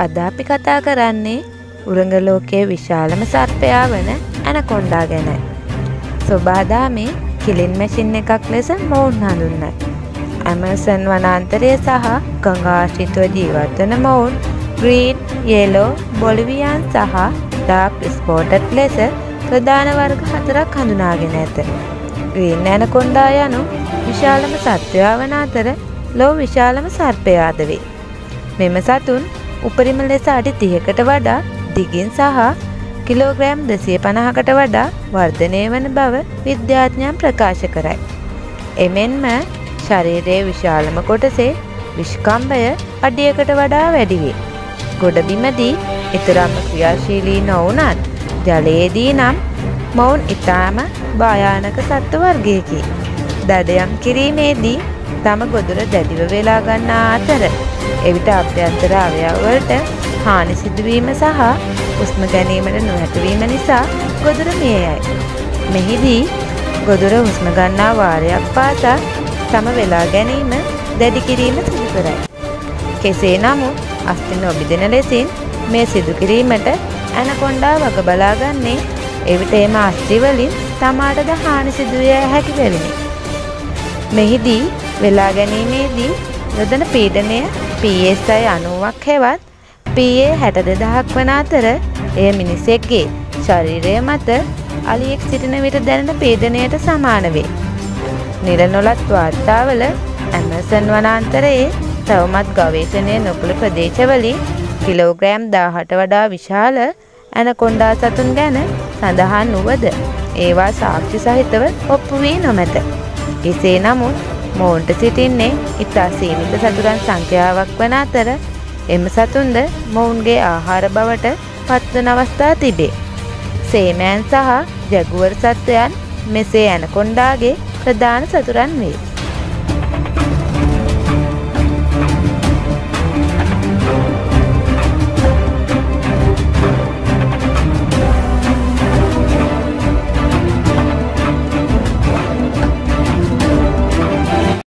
අද අපි කතා කරන්නේ උරංග ලෝකයේ විශාලම සර්පයා වන ඇනකොන්ඩා ගැනයි. සොබාදාමේ කිලින් මැෂින් එකක් ලෙස මොවුන් හඳුන්වයි. ඇමසන් වනාන්තරය සහ ගඟ ආශ්‍රිතව ජීවත් වන මොවුන් ග්‍රීන්, යෙලෝ, බොලිවියාන් සහ ඩාර්ක් ස්පොටඩ් ලෙස ප්‍රධාන වර්ග 4ක් හඳුනාගෙන ඇත. ග්‍රීන් ඇනකොන්ඩා යනු විශාලම සත්වයා වන අතර ලොව විශාලම සර්පයාද වේ. මෙම සතුන් උපරිම ලෙස අඩි 30කට වඩා දිගින් සහ කිලෝග්‍රෑම් 250කට වඩා වර්ධනය වන බව විද්‍යාඥයන් ප්‍රකාශ කරයි. එමෙන්ම ශරීරයේ විශාලම කොටසේ විෂ්කම්භය අඩියකට වඩා වැඩි වේ. ගොඩබිමදී ඊතරම්ම ක්‍රියාශීලී නොවුනත් ජලයේදී නම් මොවුන් ඉතාම භයානක සත්ව වර්ගයකි. දඩයම් කිරීමේදී තම ගොදුර දැඩිව වෙලා ගන්නා අතර එවිට අභ්‍යන්තර අවයවවලට හානි සිදුවීම සහ හුස්ම ගැනීමට නොහැකිවීම නිසා ගොදුර මිය යයි. මෙහිදී ගොදුර හුස්ම ගන්නා වාරයක් පාසා තම වෙලා ගැනීම දැඩි කිරීම සිදු කරයි. කෙසේ නමුත් අස්ති නොබිදෙන ලෙසින් මේ සිදු කිරීමට ඇනකොන්ඩා වග බලාගන්නේ එවිට එම අස්ති වලින් තමාටද හානි සිදුවිය හැකි බැවිනි. මෙහිදී වෙලා ගැනීමේදී යොදන පීඩනය PSI 90ක් හෙවත් PA 62000ක් වන අතර එය මිනිසෙක්ගේ ශරීරය මත අලියෙක් සිටින විට දැනෙන පීඩනයට සමාන වේ. නිල නොලත් වාර්තාවල ඇමසන් වනාන්තරයේ තවමත් ගවේෂණය නොකළ ප්‍රදේශවලින් කිලෝග්‍රෑම් 1000ට වඩා විශාල ඇනකොන්ඩා සතුන් ගැන සඳහන් වුවද ඒවා සාක්ෂි සහිතව ඔප්පු වී නොමැත. එසේ නමුත් මොවුන්ට සිටින්නේ ඉතා සීමිත සතුරන් සංඛ්‍යාවක් වන අතර එම සතුන්ද මොවුන්ගේ ආහාර බවට පත්වන අවස්ථා තිබේ. සේමයන් සහ ජැගුවර් සත්වයන් මෙසේ ඇනකොන්ඩාගේ ප්‍රධාන සතුරන් වේ.